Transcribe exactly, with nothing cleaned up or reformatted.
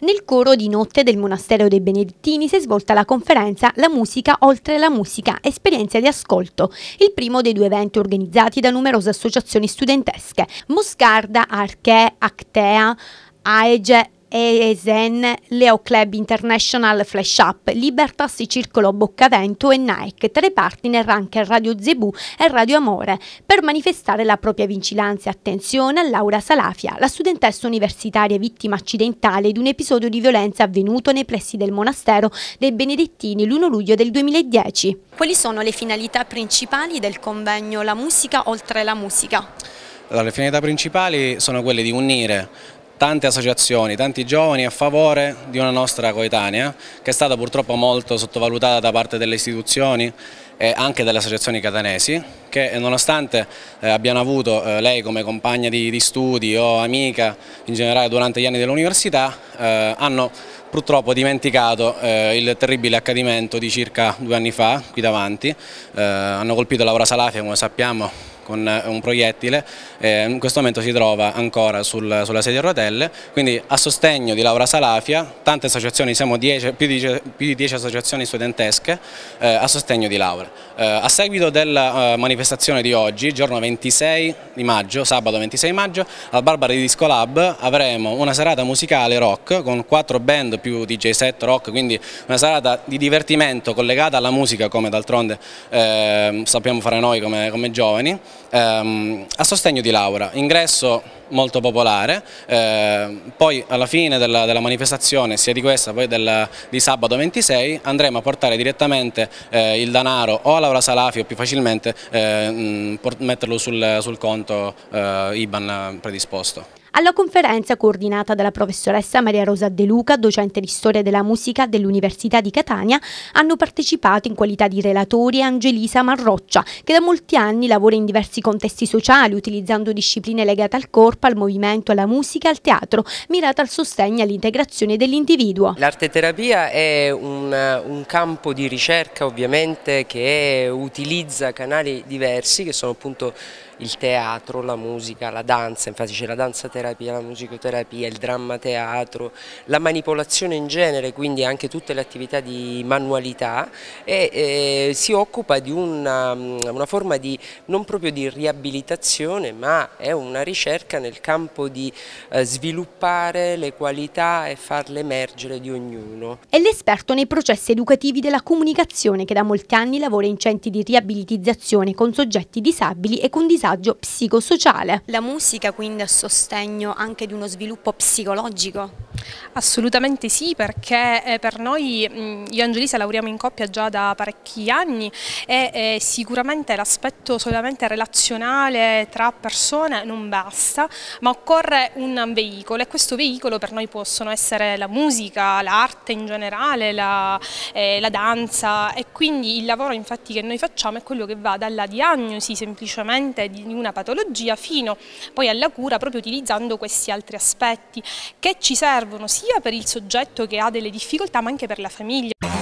Nel coro di notte del monastero dei Benedettini si è svolta la conferenza La musica oltre la musica, esperienza di ascolto, il primo dei due eventi organizzati da numerose associazioni studentesche, Moscarda, Arche, Actea, Aege, E S N, Leo Club International Flash Up, Libertas Circolo Boccavento e Nike, tra i partner anche Radio Zebù e Radio Amore, per manifestare la propria vicinanza e attenzione a Laura Salafia, la studentessa universitaria vittima accidentale di un episodio di violenza avvenuto nei pressi del monastero dei Benedettini l'primo luglio del duemiladieci. Quali sono le finalità principali del convegno La musica oltre la musica? Allora, le finalità principali sono quelle di unire tante associazioni, tanti giovani a favore di una nostra coetanea che è stata purtroppo molto sottovalutata da parte delle istituzioni e anche delle associazioni catanesi, che nonostante eh, abbiano avuto eh, lei come compagna di, di studi o amica in generale durante gli anni dell'università, eh, hanno purtroppo dimenticato eh, il terribile accadimento di circa due anni fa qui davanti. Eh, hanno colpito Laura Salafia, come sappiamo, con un proiettile, eh, in questo momento si trova ancora sul, sulla sedia a rotelle, quindi a sostegno di Laura Salafia tante associazioni, siamo dieci, più, di, più di dieci associazioni studentesche eh, a sostegno di Laura. Eh, a seguito della uh, manifestazione di oggi, giorno ventisei di maggio, sabato ventisei maggio, al Barbari Disco Lab avremo una serata musicale rock con quattro band più D J set rock, quindi una serata di divertimento collegata alla musica, come d'altronde eh, sappiamo fare noi come, come giovani, ehm, a sostegno di Laura. Ingresso molto popolare, eh, poi alla fine della, della manifestazione, sia di questa poi del, di sabato ventisei, andremo a portare direttamente eh, il denaro o a Laura Salafia o più facilmente eh, mh, metterlo sul, sul conto eh, I B A N predisposto. Alla conferenza, coordinata dalla professoressa Maria Rosa De Luca, docente di storia della musica dell'Università di Catania, hanno partecipato in qualità di relatori Angelisa Marroccia, che da molti anni lavora in diversi contesti sociali, utilizzando discipline legate al corpo, al movimento, alla musica e al teatro, mirate al sostegno e all'integrazione dell'individuo. L'arteterapia è un, un campo di ricerca ovviamente che utilizza canali diversi, che sono appunto il teatro, la musica, la danza, infatti c'è la danza terapia, la musicoterapia, il dramma teatro, la manipolazione in genere, quindi anche tutte le attività di manualità, e eh, si occupa di una, una forma di, non proprio di riabilitazione, ma è una ricerca nel campo di eh, sviluppare le qualità e farle emergere di ognuno. È l'esperto nei processi educativi della comunicazione che da molti anni lavora in centri di riabilitazione con soggetti disabili e con disagio psicosociale. La musica quindi a sostegno anche di uno sviluppo psicologico? Assolutamente sì, perché eh, per noi, io e Angelisa lavoriamo in coppia già da parecchi anni e eh, sicuramente l'aspetto solamente relazionale tra persone non basta, ma occorre un veicolo, e questo veicolo per noi possono essere la musica, l'arte in generale, la, eh, la danza, e quindi il lavoro infatti che noi facciamo è quello che va dalla diagnosi semplicemente di una patologia fino poi alla cura, proprio utilizzando questi altri aspetti che ci servono sia per il soggetto che ha delle difficoltà ma anche per la famiglia.